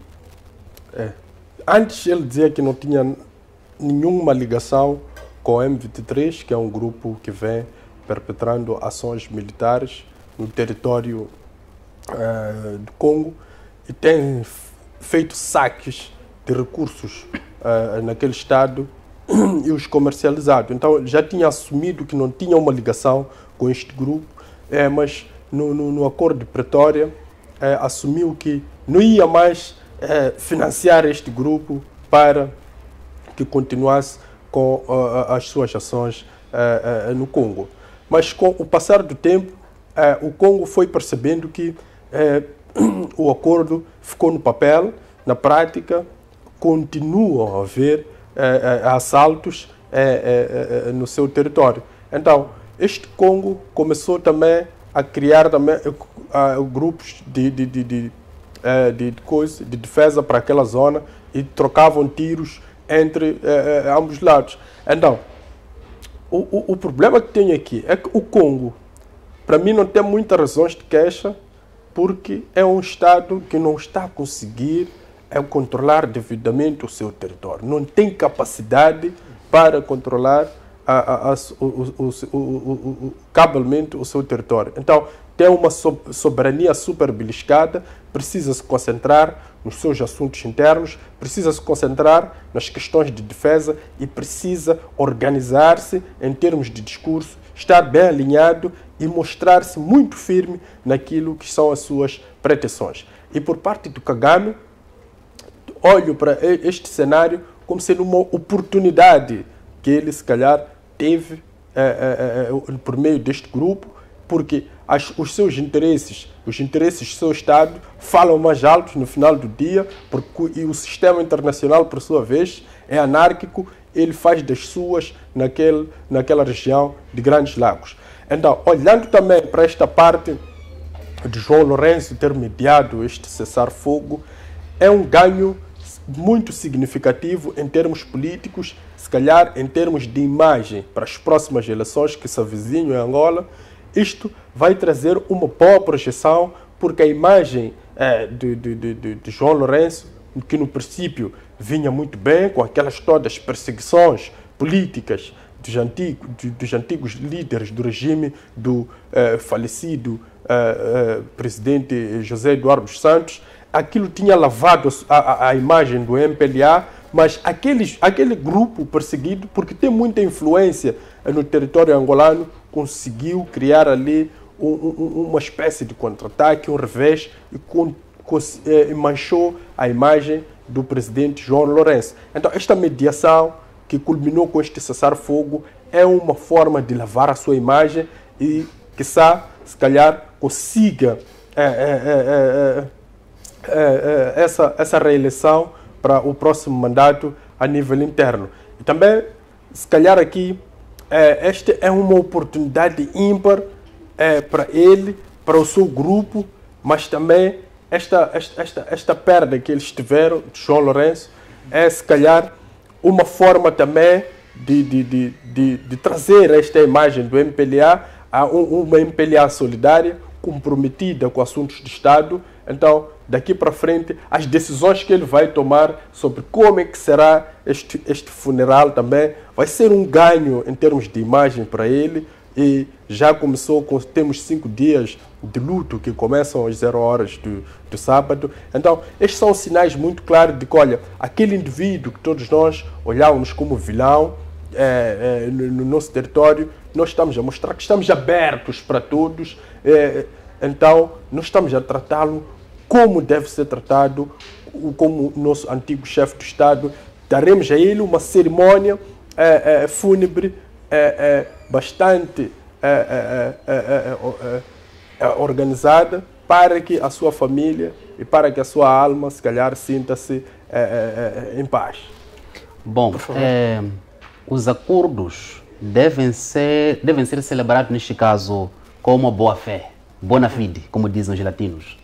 É, antes ele dizia que não tinha nenhuma ligação com o M vinte e três, que é um grupo que vem perpetrando ações militares no território uh, do Congo e tem feito saques de recursos uh, naquele estado e os comercializado. Então ele já tinha assumido que não tinha uma ligação com este grupo, é, mas no, no, no acordo de Pretória é, assumiu que não ia mais é, financiar este grupo para que continuasse com uh, as suas ações uh, uh, no Congo. Mas com o passar do tempo, uh, o Congo foi percebendo que uh, o acordo ficou no papel, na prática continuam a haver uh, uh, assaltos uh, uh, uh, no seu território. Então, este Congo começou também a criar também, uh, uh, grupos de, de, de, de, uh, de, de, coisa, de defesa para aquela zona e trocavam tiros entre uh, uh, ambos lados. Então, o, o, o problema que tenho aqui é que o Congo, para mim, não tem muitas razões de queixa, porque é um Estado que não está a conseguir é, controlar devidamente o seu território. Não tem capacidade para controlar a, a, a, o, o, o, o, o, cabalmente o seu território. Então, tem uma soberania super beliscada, precisa se concentrar nos seus assuntos internos, precisa se concentrar nas questões de defesa e precisa organizar-se em termos de discurso, estar bem alinhado e mostrar-se muito firme naquilo que são as suas pretensões. E por parte do Kagame, olho para este cenário como sendo uma oportunidade que ele, se calhar, teve é, é, é, por meio deste grupo, porque as, os seus interesses, os interesses do seu Estado falam mais altos no final do dia, porque e o sistema internacional, por sua vez, é anárquico ele faz das suas naquele, naquela região de Grandes Lagos. Então, olhando também para esta parte de João Lourenço ter mediado este cessar-fogo, é um ganho muito significativo em termos políticos, se calhar em termos de imagem para as próximas eleições que se avizinham em Angola. Isto vai trazer uma boa projeção, porque a imagem é, de, de, de, de João Lourenço, que no princípio vinha muito bem, com aquelas todas perseguições políticas dos antigos, dos antigos líderes do regime do eh, falecido eh, eh, presidente José Eduardo dos Santos, aquilo tinha lavado a, a, a imagem do M P L A, mas aqueles, aquele grupo perseguido, porque tem muita influência no território angolano, conseguiu criar ali um, um, uma espécie de contra-ataque, um revés, e com, com, eh, manchou a imagem do presidente João Lourenço. Então, esta mediação que culminou com este cessar-fogo é uma forma de lavar a sua imagem e, quiçá, se calhar, consiga é, é, é, é, é, essa, essa reeleição para o próximo mandato a nível interno. E também, se calhar aqui, é, esta é uma oportunidade ímpar é, para ele, para o seu grupo, mas também esta, esta, esta, esta perda que eles tiveram, de João Lourenço, é, se calhar, uma forma também de, de, de, de, de trazer esta imagem do M P L A a um, uma M P L A solidária, comprometida com assuntos de Estado. Então, daqui para frente, as decisões que ele vai tomar sobre como é que será este, este funeral também, vai ser um ganho em termos de imagem para ele. E já começou, com, temos cinco dias de luto que começam às zero horas do, do sábado. Então, estes são sinais muito claros de que, olha, aquele indivíduo que todos nós olhávamos como vilão é, é, no, no nosso território, nós estamos a mostrar que estamos abertos para todos. É, então, nós estamos a tratá-lo como deve ser tratado, como o nosso antigo chefe do Estado. Daremos a ele uma cerimônia é, é, fúnebre é, é, bastante é, é, é, é, é, organizada, para que a sua família e para que a sua alma, se calhar, sinta-se é, é, é, em paz. Bom, é, os acordos devem ser, devem ser celebrados, neste caso, com uma boa-fé, bona fide, como dizem os latinos.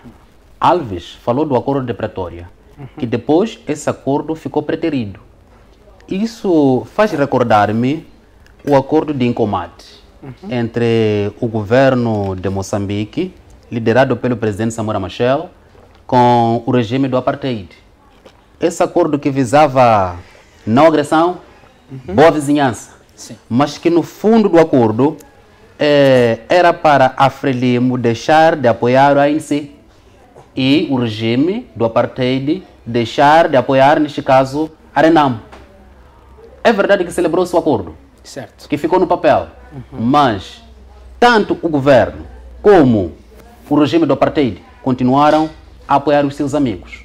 Alves falou do acordo de Pretória, que depois esse acordo ficou preterido. Isso faz recordar-me o acordo de Incomate uhum. entre o governo de Moçambique, liderado pelo presidente Samora Machel, com o regime do Apartheid. Esse acordo que visava não agressão, uhum. boa vizinhança, Sim. mas que no fundo do acordo eh, era para a Frelimo deixar de apoiar o A N C e o regime do Apartheid deixar de apoiar, neste caso, a Renamo. É verdade que celebrou-se o acordo, certo. que ficou no papel, uhum. mas tanto o governo como o regime do Apartheid continuaram a apoiar os seus amigos.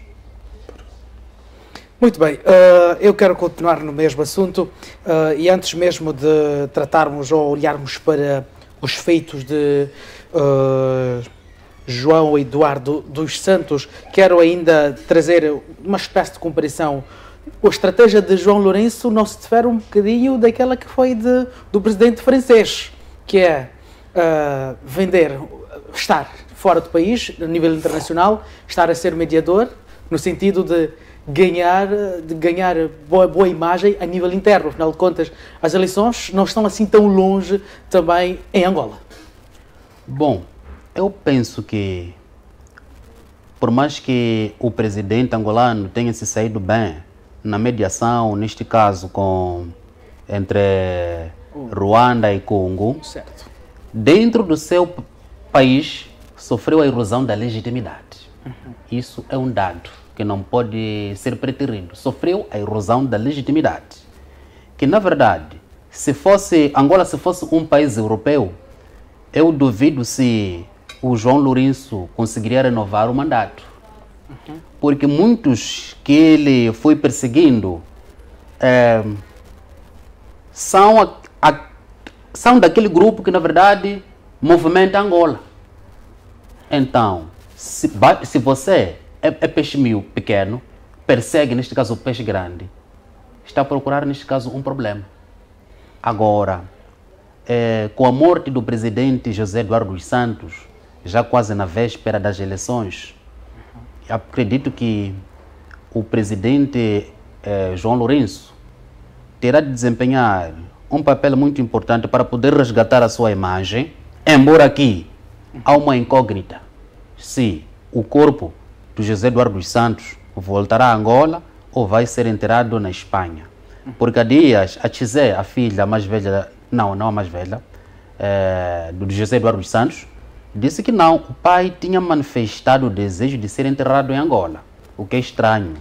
Muito bem, uh, eu quero continuar no mesmo assunto uh, e antes mesmo de tratarmos ou olharmos para os feitos de uh, João Eduardo dos Santos, quero ainda trazer uma espécie de comparação. A estratégia de João Lourenço não se difere um bocadinho daquela que foi de, do presidente francês, que é uh, vender, estar fora do país, a nível internacional, estar a ser mediador, no sentido de ganhar, de ganhar boa, boa imagem a nível interno. Afinal de contas, as eleições não estão assim tão longe também em Angola. Bom, eu penso que, por mais que o presidente angolano tenha se saído bem na mediação, neste caso com, entre Ruanda e Congo, certo. dentro do seu país sofreu a erosão da legitimidade. Uhum. Isso é um dado que não pode ser preterido. Sofreu a erosão da legitimidade. Que, na verdade, se fosse Angola se fosse um país europeu, eu duvido se o João Lourenço conseguiria renovar o mandato. Uhum. Porque muitos que ele foi perseguindo é, são, a, a, são daquele grupo que, na verdade, movimenta Angola. Então, se, se você é, é peixe mil pequeno, persegue, neste caso, o peixe grande, está a procurar, neste caso, um problema. Agora, é, com a morte do presidente José Eduardo dos Santos, já quase na véspera das eleições, acredito que o presidente é, João Lourenço terá de desempenhar um papel muito importante para poder resgatar a sua imagem, embora aqui há uma incógnita se o corpo do José Eduardo dos Santos voltará a Angola ou vai ser enterrado na Espanha. Porque há dias a Tizé, a filha mais velha, não, não a mais velha, é, do José Eduardo dos Santos, disse que não, o pai tinha manifestado o desejo de ser enterrado em Angola, o que é estranho.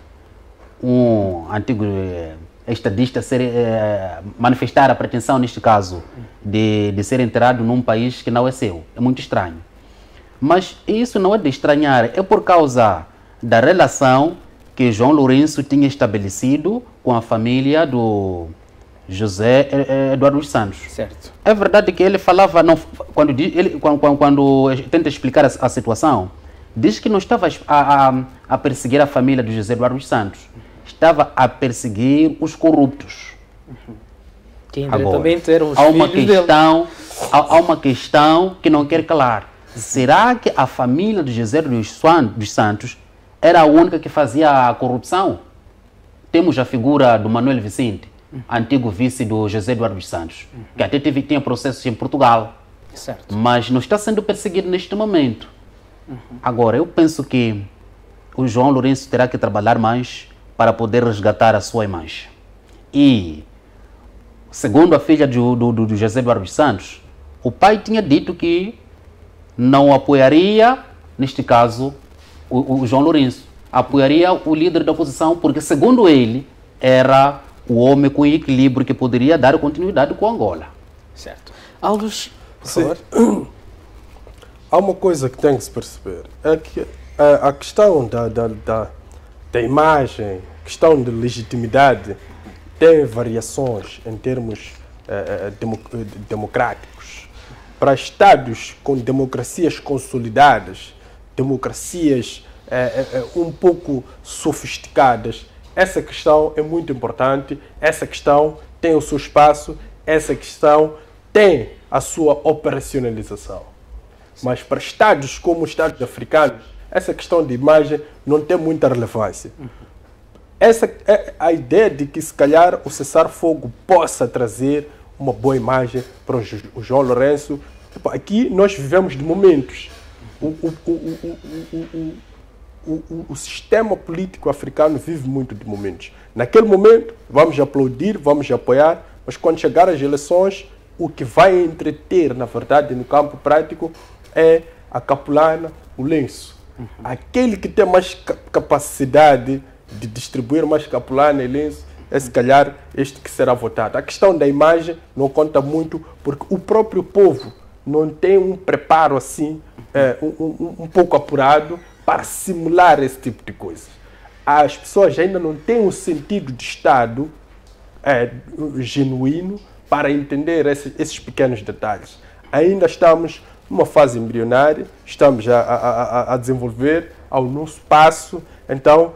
Um antigo é, estadista ser, é, manifestar a pretensão, neste caso, de, de ser enterrado num país que não é seu. É muito estranho. Mas isso não é de estranhar, é por causa da relação que João Lourenço tinha estabelecido com a família do José Eduardo dos Santos. Certo. É verdade que ele falava, não, quando, ele, quando, quando, quando tenta explicar a, a situação, diz que não estava a, a, a perseguir a família do José Eduardo dos Santos, estava a perseguir os corruptos. Uhum. Que indiretamente eram os há uma filhos questão, há, há uma questão que não quer calar. Será que a família do José dos Santos era a única que fazia a corrupção? Temos a figura do Manuel Vicente, uhum. antigo vice do José Eduardo dos Santos, uhum. que até teve, tinha processos em Portugal, certo. mas não está sendo perseguido neste momento. Uhum. Agora, eu penso que o João Lourenço terá que trabalhar mais para poder resgatar a sua imagem. E, segundo a filha do, do, do José Eduardo dos Santos, o pai tinha dito que não apoiaria, neste caso, o, o João Lourenço. Apoiaria o líder da oposição, porque, segundo ele, era o homem com equilíbrio que poderia dar continuidade com Angola. Certo. Alves, por Sim. favor. Há uma coisa que tem que se perceber, é que a, a questão da, da, da, da imagem, questão de legitimidade, tem variações em termos eh, demo, democráticos. Para estados com democracias consolidadas, democracias eh, eh, um pouco sofisticadas, essa questão é muito importante, essa questão tem o seu espaço, essa questão tem a sua operacionalização. Mas para estados como os estados africanos, essa questão de imagem não tem muita relevância. Essa é a ideia de que, se calhar, o cessar-fogo possa trazer uma boa imagem para o João Lourenço. Aqui nós vivemos de momentos. O, o, o, o, o, o, o, o sistema político africano vive muito de momentos. Naquele momento, vamos aplaudir, vamos apoiar, mas quando chegar as eleições, o que vai entreter, na verdade, no campo prático, é a capulana, o lenço. Uhum. Aquele que tem mais capacidade de distribuir mais capulana e lenço, é se calhar este que será votado. A questão da imagem não conta muito, porque o próprio povo não tem um preparo assim, é, um, um, um pouco apurado para simular esse tipo de coisa. As pessoas ainda não têm um sentido de Estado é, genuíno para entender esse, esses pequenos detalhes. Ainda estamos numa fase embrionária, estamos a, a, a, a desenvolver ao nosso passo, então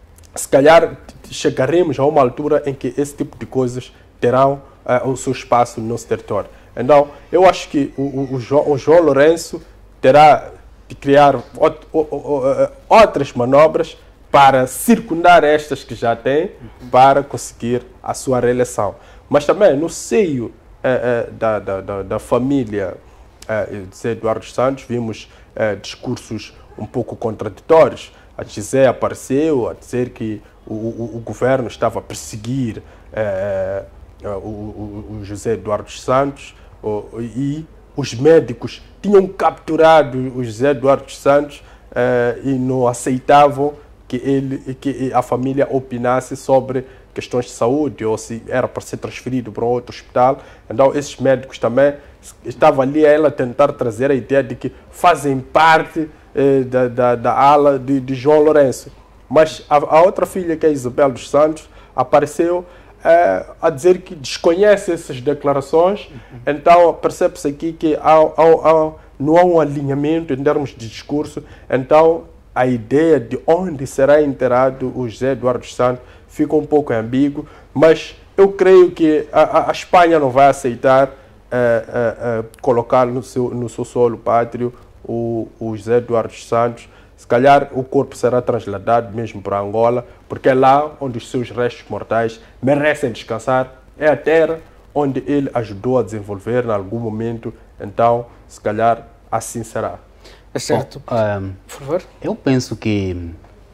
se calhar chegaremos a uma altura em que esse tipo de coisas terão uh, o seu espaço no nosso território. Então, eu acho que o, o, o, João, o João Lourenço terá de criar ot, o, o, o, outras manobras para circundar estas que já tem, para conseguir a sua reeleição. Mas também, no seio uh, uh, da, da, da, da família uh, de Eduardo dos Santos, vimos uh, discursos um pouco contraditórios. A Tizé apareceu a dizer que o, o, o governo estava a perseguir eh, o, o, o José Eduardo dos Santos o, e os médicos tinham capturado o José Eduardo dos Santos eh, e não aceitavam que, ele, que a família opinasse sobre questões de saúde ou se era para ser transferido para outro hospital. Então, esses médicos também estavam ali a ela tentar trazer a ideia de que fazem parte Da, da, da ala de, de João Lourenço. Mas a, a outra filha, que é a Isabel dos Santos, apareceu é, a dizer que desconhece essas declarações. Uhum. Então percebe-se aqui que há, há, há, não há um alinhamento em termos de discurso. Então a ideia de onde será enterrado o José Eduardo dos Santos fica um pouco ambíguo, mas eu creio que a, a Espanha não vai aceitar é, é, é, colocar no seu, no seu solo pátrio o, o José Eduardo Santos. Se calhar o corpo será trasladado mesmo para Angola, porque é lá onde os seus restos mortais merecem descansar. É a terra onde ele ajudou a desenvolver em algum momento. Então, se calhar, assim será. É certo. Bom, um, por favor. Eu penso que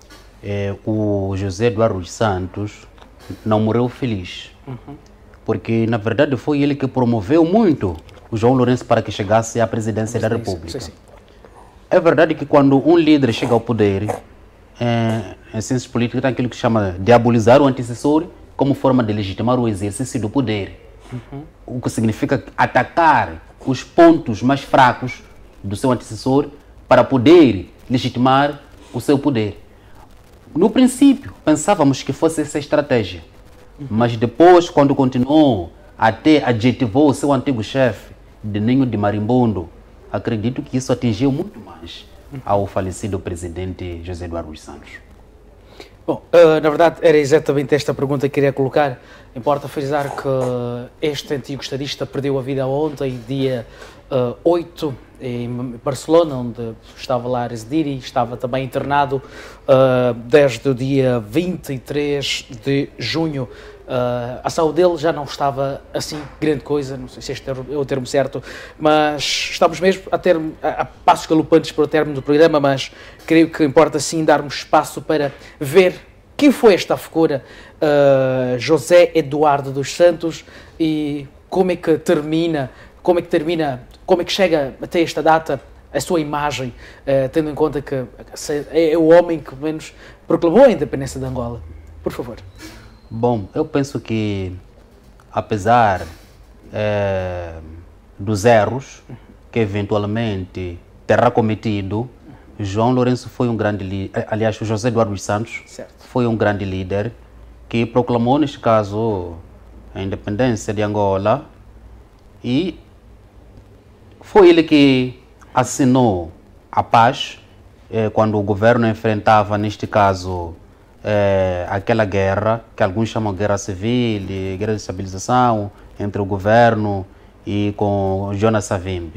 é, o José Eduardo dos Santos não morreu feliz. Uhum. Porque, na verdade, foi ele que promoveu muito o João Lourenço para que chegasse à presidência da República. Sim, sim. É verdade que quando um líder chega ao poder, é, em ciências políticas tem aquilo que chama de diabolizar o antecessor como forma de legitimar o exercício do poder. Uhum. O que significa atacar os pontos mais fracos do seu antecessor para poder legitimar o seu poder. No princípio, pensávamos que fosse essa estratégia. Uhum. Mas depois, quando continuou, até adjetivou o seu antigo chefe de ninho de marimbondo, acredito que isso atingiu muito mais ao falecido presidente José Eduardo dos Santos. Bom, uh, na verdade era exatamente esta pergunta que queria colocar. Importa frisar que este antigo estadista perdeu a vida ontem, dia uh, oito, em Barcelona, onde estava lá a residir e estava também internado uh, desde o dia vinte e três de junho. Uh, a saúde dele já não estava assim grande coisa, não sei se este é o termo certo, mas estamos mesmo a, ter, a, a passos galopantes para o término do programa, mas creio que importa sim darmos espaço para ver quem foi esta figura, uh, José Eduardo dos Santos, e como é que termina, como é que termina, como é que chega até esta data a sua imagem, uh, tendo em conta que é o homem que, pelo menos, proclamou a independência de Angola. Por favor. Bom, eu penso que, apesar é, dos erros que eventualmente terá cometido, João Lourenço foi um grande líder, aliás, o José Eduardo dos Santos certo. foi um grande líder que proclamou, neste caso, a independência de Angola, e foi ele que assinou a paz eh, quando o governo enfrentava, neste caso, É, aquela guerra, que alguns chamam de guerra civil, de guerra de estabilização, entre o governo e com Jonas Savimbi.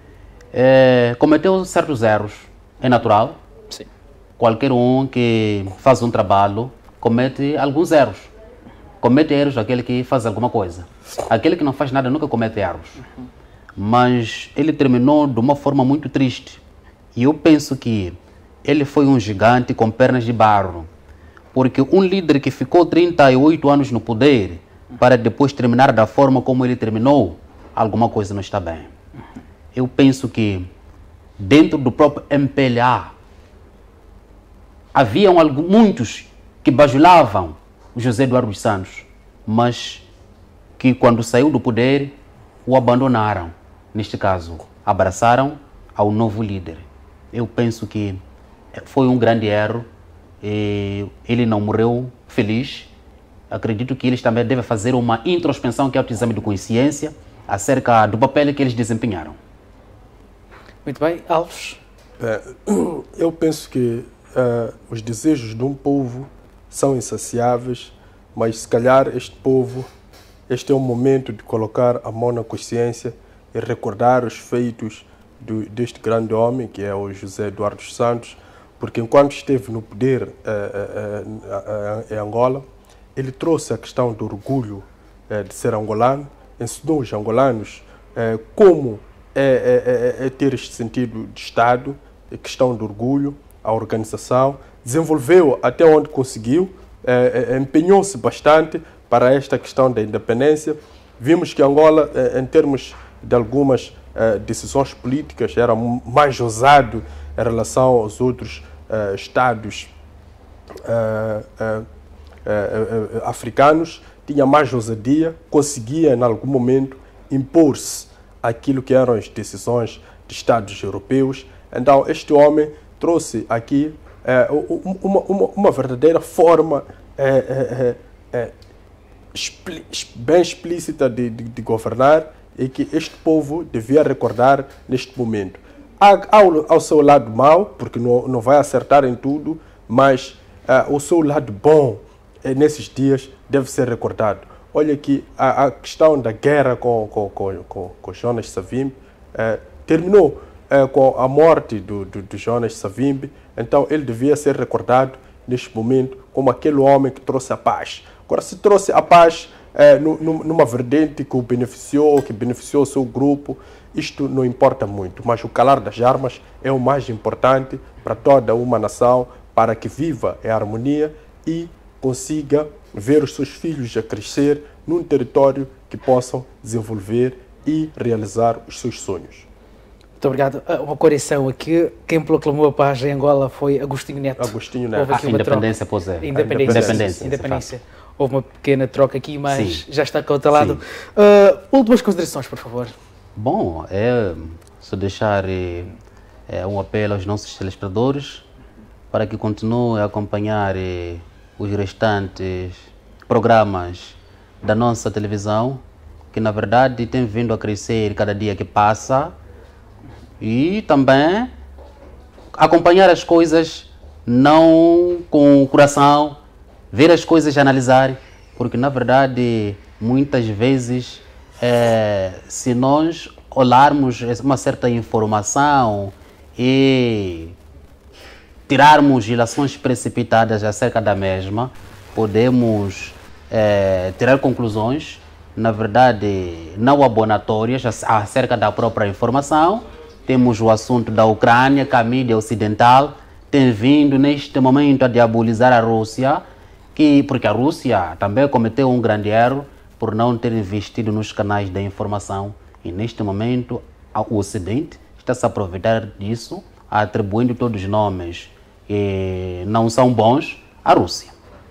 É, cometeu certos erros, é natural. Sim. Qualquer um que faz um trabalho comete alguns erros. Comete erros aquele que faz alguma coisa. Aquele que não faz nada nunca comete erros. Uhum. Mas ele terminou de uma forma muito triste. E eu penso que ele foi um gigante com pernas de barro. Porque um líder que ficou trinta e oito anos no poder, para depois terminar da forma como ele terminou, alguma coisa não está bem. Eu penso que dentro do próprio M P L A, haviam alguns, muitos que bajulavam o José Eduardo dos Santos, mas que quando saiu do poder, o abandonaram. Neste caso, abraçaram ao novo líder. Eu penso que foi um grande erro. E ele não morreu feliz. Acredito que eles também devem fazer uma introspecção, que é o exame de consciência, acerca do papel que eles desempenharam. Muito bem. Alves? É, eu penso que uh, os desejos de um povo são insaciáveis, mas se calhar este povo, este é o momento de colocar a mão na consciência e recordar os feitos do, deste grande homem, que é o José Eduardo dos Santos, porque enquanto esteve no poder eh, eh, eh, em Angola, ele trouxe a questão do orgulho eh, de ser angolano, ensinou os angolanos eh, como é, é, é ter este sentido de Estado, a questão do orgulho, a organização, desenvolveu até onde conseguiu, eh, empenhou-se bastante para esta questão da independência. Vimos que Angola, eh, em termos de algumas eh, decisões políticas, era mais ousado em relação aos outros uh, estados uh, uh, uh, uh, uh, africanos, tinha mais ousadia, conseguia em algum momento impor-se aquilo que eram as decisões de estados europeus. Então este homem trouxe aqui uh, uma, uma, uma verdadeira forma uh, uh, uh, expli bem explícita de, de, de governar, e que este povo devia recordar neste momento. Ao, ao seu lado mau, porque não, não vai acertar em tudo, mas uh, o seu lado bom nesses dias deve ser recordado. Olha que a, a questão da guerra com, com, com, com, com Jonas Savimbi eh, terminou eh, com a morte do, do, do Jonas Savimbi, então ele devia ser recordado neste momento como aquele homem que trouxe a paz. Agora, se trouxe a paz eh, numa vertente que o beneficiou, que beneficiou o seu grupo, isto não importa muito, mas o calar das armas é o mais importante para toda uma nação, para que viva em harmonia e consiga ver os seus filhos a crescer num território que possam desenvolver e realizar os seus sonhos. Muito obrigado. Uma correção aqui, quem proclamou a paz em Angola foi Agostinho Neto. Agostinho Neto. Houve aqui Ah, uma independência, troca. pois é. Independência. Independência. Independência. Houve uma pequena troca aqui, mas Sim. já está cautelado. Uh, últimas considerações, por favor. Bom, é só deixar é, um apelo aos nossos telespectadores para que continuem a acompanhar é, os restantes programas da nossa televisão, que na verdade tem vindo a crescer cada dia que passa, e também acompanhar as coisas não com o coração, ver as coisas e analisar, porque na verdade muitas vezes é, se nós olharmos uma certa informação e tirarmos ilações precipitadas acerca da mesma, podemos é, tirar conclusões, na verdade, não abonatórias acerca da própria informação. Temos o assunto da Ucrânia, que a mídia ocidental tem vindo neste momento a diabolizar a Rússia, que, porque a Rússia também cometeu um grande erro por não ter investido nos canais da informação. E neste momento, o Ocidente está se a aproveitar disso, atribuindo todos os nomes que não são bons à Rússia.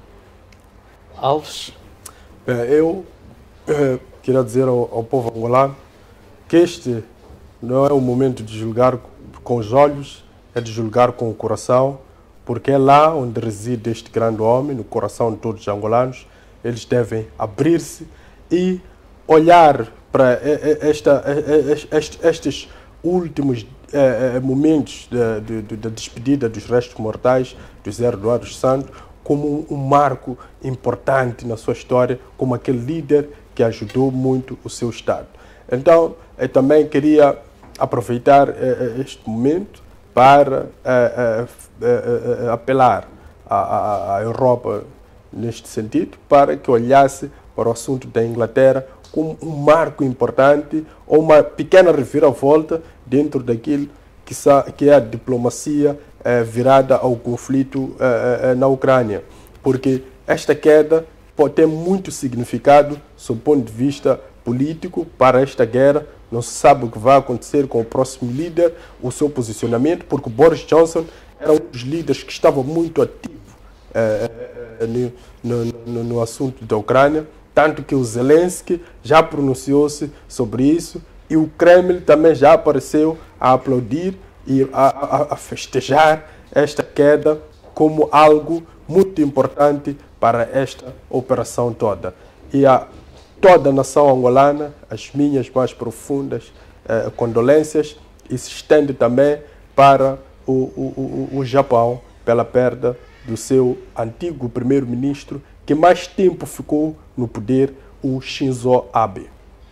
Alves? Bem, eu eh, queria dizer ao, ao povo angolano que este não é o momento de julgar com os olhos, é de julgar com o coração, porque é lá onde reside este grande homem, no coração de todos os angolanos. Eles devem abrir-se e olhar para esta, estes, estes últimos eh, momentos da de, de, de despedida dos restos mortais do José Eduardo Santos como um, um marco importante na sua história, como aquele líder que ajudou muito o seu Estado. Então, eu também queria aproveitar eh, este momento para eh, eh, eh, apelar à, à Europa neste sentido, para que olhasse para o assunto da Inglaterra como um marco importante ou uma pequena reviravolta dentro daquilo que, que é a diplomacia eh, virada ao conflito eh, eh, na Ucrânia. Porque esta queda pode ter muito significado, sob o ponto de vista político, para esta guerra. Não se sabe o que vai acontecer com o próximo líder, o seu posicionamento, porque o Boris Johnson era um dos líderes que estava muito ativo eh, no, no, no assunto da Ucrânia, tanto que o Zelensky já pronunciou-se sobre isso e o Kremlin também já apareceu a aplaudir e a, a, a festejar esta queda como algo muito importante para esta operação toda. E a toda a nação angolana, as minhas mais profundas eh, condolências, e se estende também para o, o, o, o Japão pela perda do seu antigo primeiro-ministro, que mais tempo ficou no poder, o Shinzo Abe.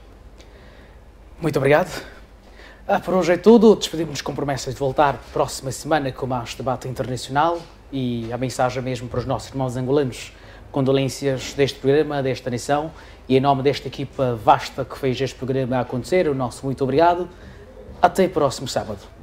Muito obrigado. Ah, por hoje é tudo. Despedimos-nos com promessas de voltar próxima semana com mais debate internacional e a mensagem mesmo para os nossos irmãos angolanos. Condolências deste programa, desta nação, e em nome desta equipa vasta que fez este programa acontecer, o nosso muito obrigado. Até próximo sábado.